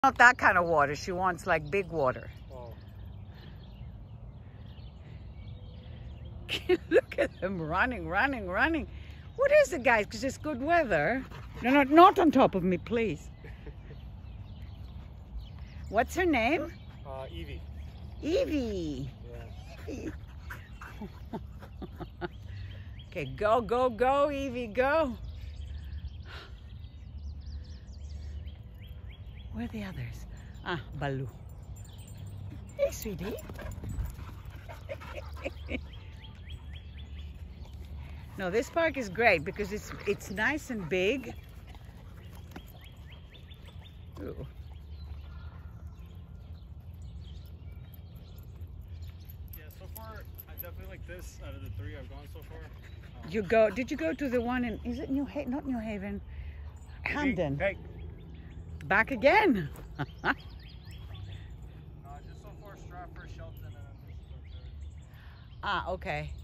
Not that kind of water. She wants like big water. Oh. Look at them running. What is it, guys? Because it's good weather. No, not on top of me, please. What's her name? Evie. Evie. Yeah. Okay, go, Evie, go. Where are the others? Ah, Baloo. Hey, sweetie. No, this park is great because it's nice and big. Ooh. Yeah, so far I definitely like this out of the three I've gone so far. Did you go to the one in, is it not New Haven? Hamden. Hey. Back again. Just so far Stratford, Shelton, and then this is our third. Ah, okay.